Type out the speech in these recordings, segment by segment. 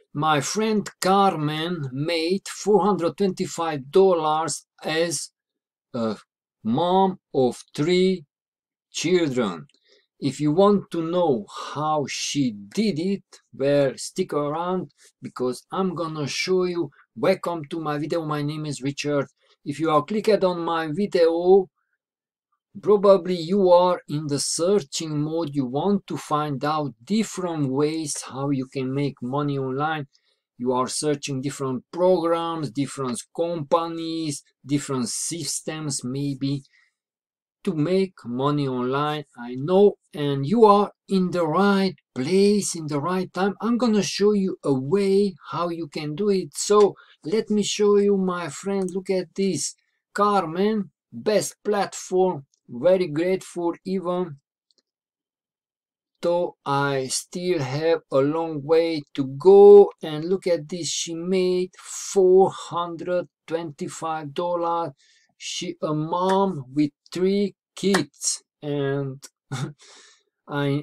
My friend Carmen made $425 as a mom of 3 children. If you want to know how she did it, well, stick around because I'm gonna show you. Welcome to my video. My name is Richard. If you are clicked on my video, probably you are in the searching mode. You want to find out different ways how you can make money online. You are searching different programs, different companies, different systems maybe to make money online. I know, and you are in the right place in the right time. I'm gonna show you a way how you can do it. So let me show you, my friend. Look at this. Carmen, best platform. Very grateful even though I still have a long way to go. And look at this, she made $425. She a mom with 3 kids, and I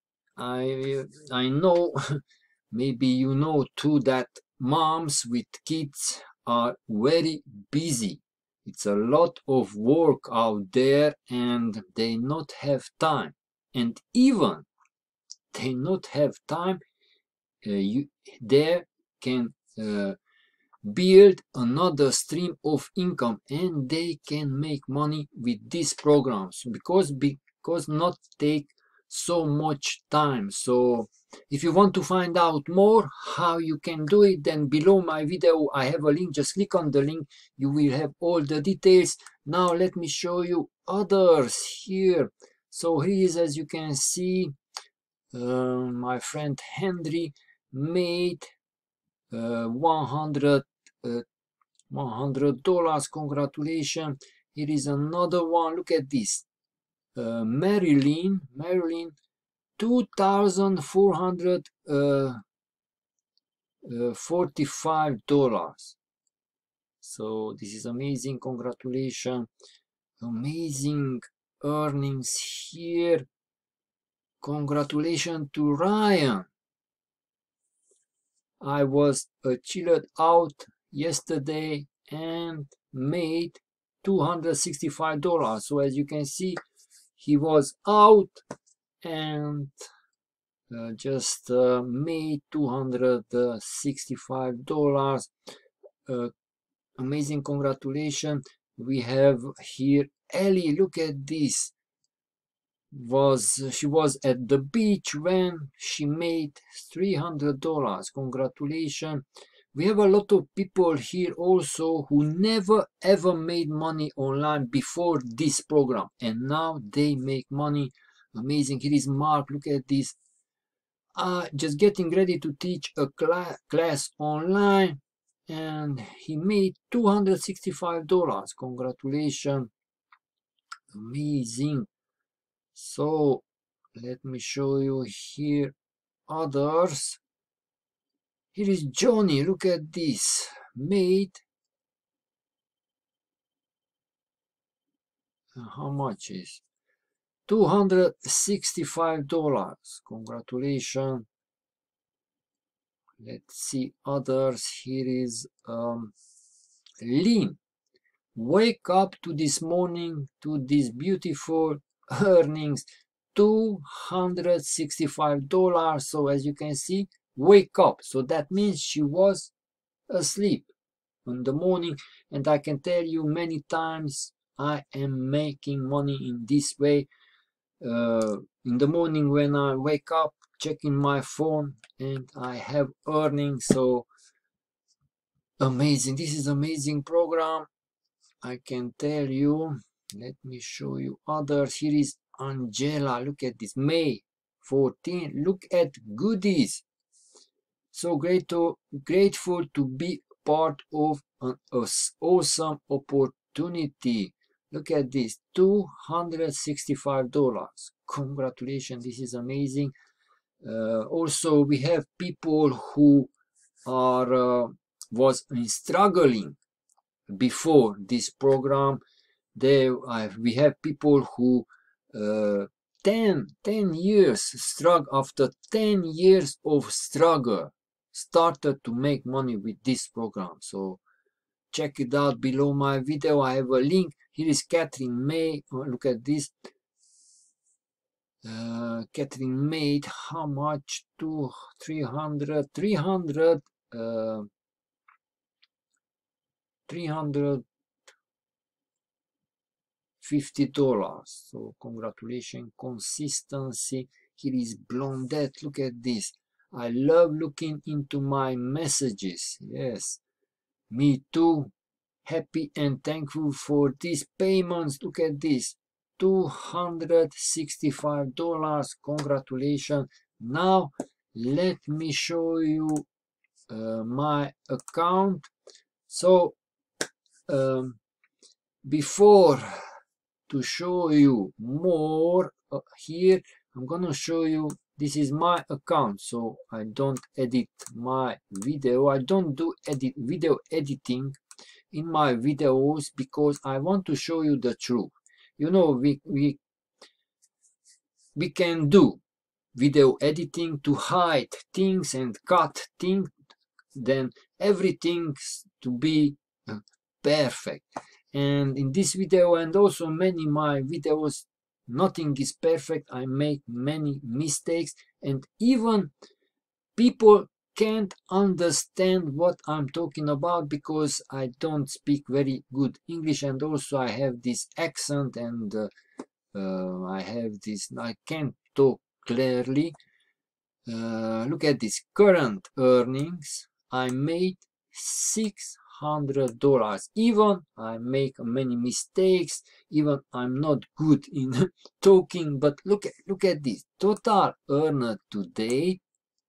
know maybe you know too that moms with kids are very busy. It's a lot of work out there and they not have time, and even they not have time, they can build another stream of income and they can make money with these programs because not take so much time. So if you want to find out more how you can do it, then below my video I have a link. Just click on the link, you will have all the details. Now let me show you others here. So here is, as you can see, my friend Henry made $100. Congratulations. Here is another one. Look at this. Marilyn, $2,445. So this is amazing. Congratulations. Amazing earnings here. Congratulations to Ryan. I was chilled out yesterday and made $265. So as you can see, he was out and just made $265. Amazing, congratulations. We have here Ellie. Look at this. She was at the beach when she made $300. Congratulations. We have a lot of people here also who never ever made money online before this program, and now they make money. Amazing. Here is Mark. Look at this. Just getting ready to teach a class online, and he made $265. Congratulations. Amazing. So let me show you here others. Here is Johnny. Look at this. Made how much is $265. Congratulations. Let's see others. Here is Lynn. Wake up to this morning to this beautiful earnings, $265. So as you can see, wake up. So that means she was asleep in the morning, and I can tell you many times I am making money in this way. In the morning when I wake up, checking my phone, and I have earnings. So amazing. This is amazing program, I can tell you. Let me show you others. Here is Angela. Look at this. May 14. Look at goodies. So grateful to be part of an awesome opportunity. Look at this. $265. Congratulations. This is amazing. Also, we have people who are was struggling before this program. We have people who 10 years struggle. After 10 years of struggle, started to make money with this program. So check it out below my video. I have a link. Here is Catherine May. Look at this. Catherine made how much? 350 $50. So congratulations. Consistency. Here is Blondette. Look at this. I love looking into my messages. Yes, me too. Happy and thankful for these payments. Look at this. $265. Congratulations. Now let me show you my account. So before to show you more here, I'm gonna show you, this is my account. So I don't edit my video. I don't do video editing in my videos because I want to show you the truth. You know, we can do video editing to hide things and cut things, then everything's to be perfect. And in this video and also many my videos, nothing is perfect. I make many mistakes, and even people can't understand what I'm talking about because I don't speak very good English, and also I have this accent, and I have this, I can't talk clearly. Look at this current earnings. I made $600. Even I make many mistakes, even I'm not good in talking, but look at this total earned today,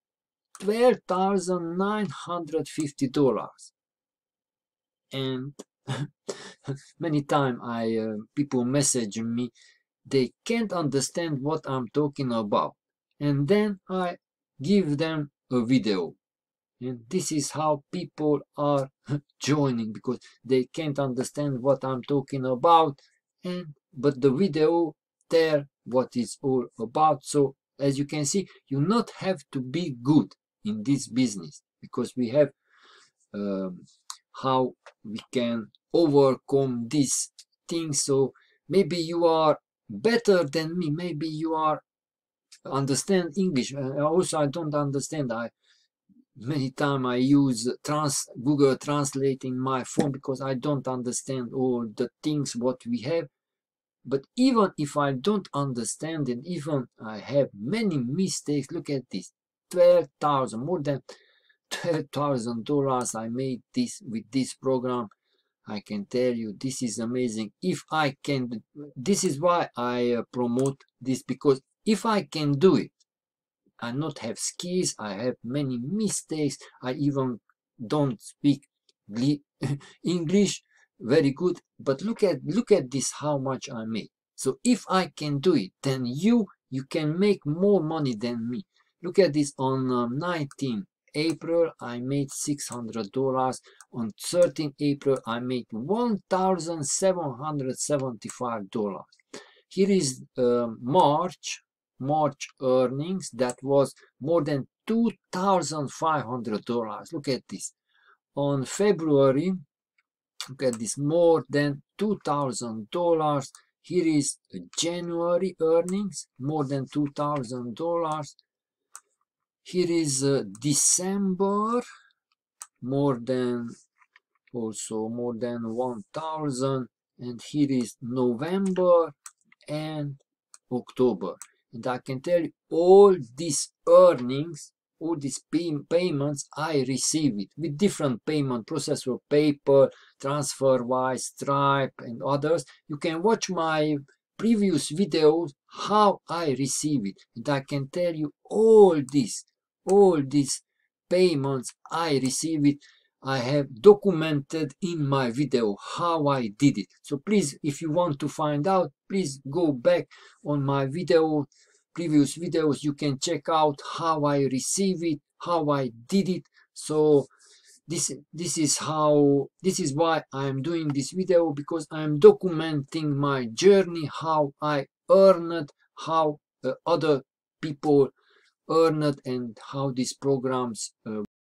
$12,950. And many times people message me, they can't understand what I'm talking about, and then I give them a video. And this is how people are joining, because they can't understand what I'm talking about, but the video tell what it's all about. So as you can see, you not have to be good in this business, because we have how we can overcome these things. So maybe you are better than me, maybe you are understand English. Also, I don't understand. Many times I use Google Translate in my phone because I don't understand all the things what we have. But even if I don't understand, and even I have many mistakes, look at this, 12,000, more than $12,000 I made this with this program. I can tell you, this is amazing. If I can, this is why I promote this, because if I can do it, I not have skills, I have many mistakes, I even don't speak English very good, but look at this, how much I made. So if I can do it, then you can make more money than me. Look at this. On 19 April I made $600. On 13 April I made $1,775. Here is March earnings. That was more than $2,500. Look at this. On February, look at this, more than $2,000. Here is January earnings, more than $2,000. Here is December, more than 1,000. And here is November and October. And I can tell you, all these earnings, all these payments, I receive it with different payment processor, PayPal, TransferWise, Stripe, and others. You can watch my previous videos how I receive it, and I can tell you all these payments I receive it. I have documented in my video how I did it. So please, if you want to find out, please go back on my previous videos. You can check out how I receive it, how I did it. So this is why I'm doing this video, because I'm documenting my journey, how I earned, how other people earned, and how these programs